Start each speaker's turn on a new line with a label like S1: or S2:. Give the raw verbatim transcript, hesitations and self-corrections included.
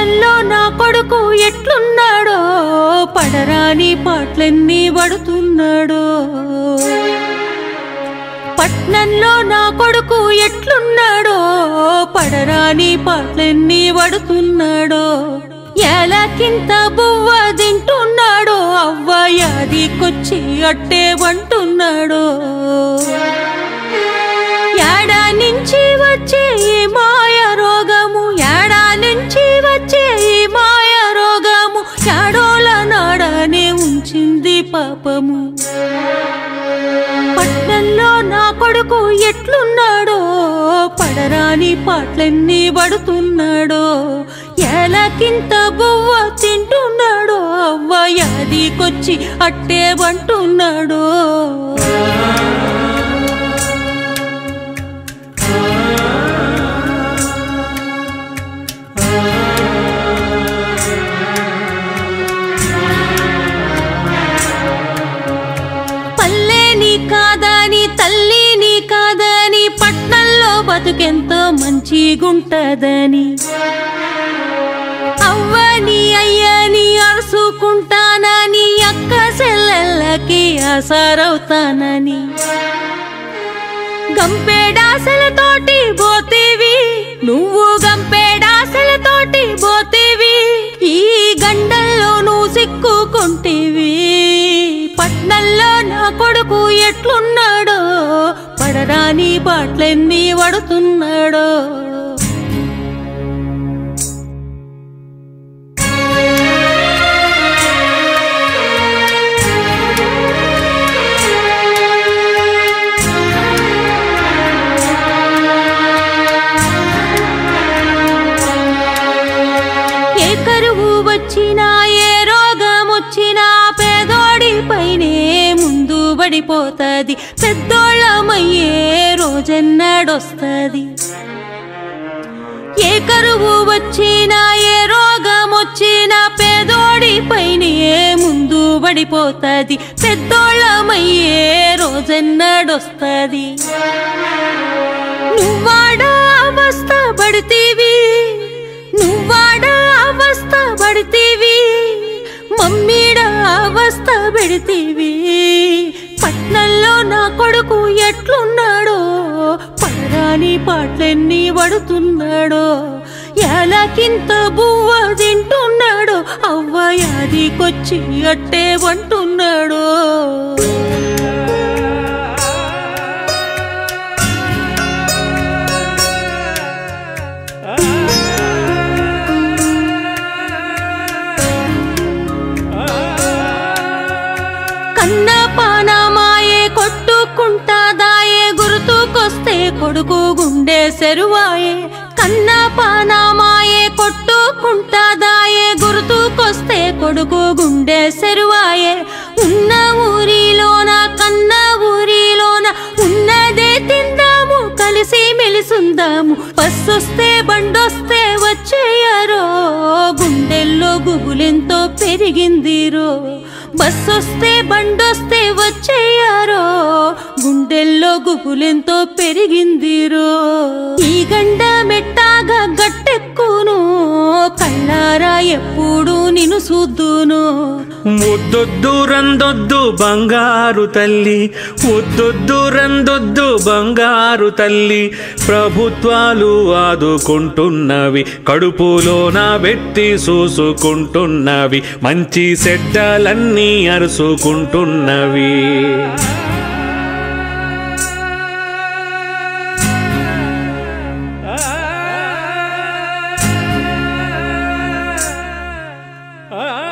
S1: పట్నంలో నా కొడుకు ఎట్లున్నాడో పడరాని పాటలన్నీ పడుతున్నాడో పట్నంలో నా కొడుకు ఎట్లున్నాడో పడరాని పాటలన్నీ పడుతున్నాడో ఏలకింత బువ్వ తింటున్నాడో అవ్వ యాదికొచ్చి అట్టే వంటున్నాడో ఏడా నుంచి వచ్చే ఈ మాయ రోగము ఏడా నుంచి వచ్చే ఈ మాయ రోగము ఏడోల నాడనే ఉంచింది పాపము పట్నంలో నా కొడుకు ఎట్లున్నాడో పడరాని పాటలన్నీ పడుతున్నాడో ఏలకింత బువ్వ తింటున్నాడో అవ్వ యాదికొచ్చి అట్టే వంటున్నాడో పల్లెని కాదని తల్లిని కాదని పట్నంలో బతుకెంతో మంచిగుంటదని అవ్వని అయ్యని అరుసుకుంటానని అక్క చెల్లెళ్ళకి ఆసారవుతానని గంపేడాసలతోటి పోతీవి నువ్వు గంపేడాసలతోటి పోతీవి ఈ గండల్లో నువ్వు సిక్కుకుంటేవి పట్నంలో నా కొడుకు ఎట్లున్నాడో పడరాని బాట్లన్నీ పడుతున్నాడో ఏ కరువు వచ్చినా ఏ రోగం వచ్చినా పేదోడి పైనే ముందు పడిపోతది పెద్దోళ్ళమయ్యే రోజెన్నడొస్తది ఏ కరువు వచ్చినా ఏ రోగం వచ్చినా పేదోడి పైనే ముందు పడిపోతది పెద్దోళ్ళమయ్యే రోజెన్నడొస్తది నువ్వాడ అవస్థ పడితీవి నువ్వాడ అవస్థ పడితీవి మమ్మీడ అవస్థ పెడితీవి పట్నంలో నా కొడుకు ఎట్లున్నాడో పడరాని పాటలన్నీ పడుతున్నాడో ఏలకింత బువ్వ తింటున్నాడో అవ్వ యాదికొచ్చి అట్టే వంటున్నాడో కన్నపానమాయే కొట్టుకుంటాదాయే గుర్తుకొస్తే కొడుకు గుండె సెరువాయే కన్నపానమాయే కొట్టుకుంటాదాయే గుర్తుకొస్తే కొడుకు గుండె సెరువాయే ఉన్న ఊరిలోన కన్న ఊరిలోన ఉన్నదే తిందాము కలిసి మెలిసుందాము బస్సొస్తే బండొస్తే వచ్చేయారో గుండెల్లో గుబులెంతో పెరిగిందిరో బస్సొస్తే బండొస్తే వచ్చేయారో గుండెల్లో గుబులెంతో పెరిగిందిరో ఈ గండ మెట్టాగా గట్టెక్కును కళ్ళారా ఎప్పుడు నిన్ను చూద్దును
S2: వద్దొద్దు రందొద్దు బంగారు తల్లి వద్దొద్దు రందొద్దు బంగారు తల్లి ప్రభుత్వాలు ఆదుకుంటున్నవి కడుపులోన పెట్టి చూసుకుంటున్నవి మంచి చెడ్డలన్నీ అరుసుకుంటున్నవి ఆ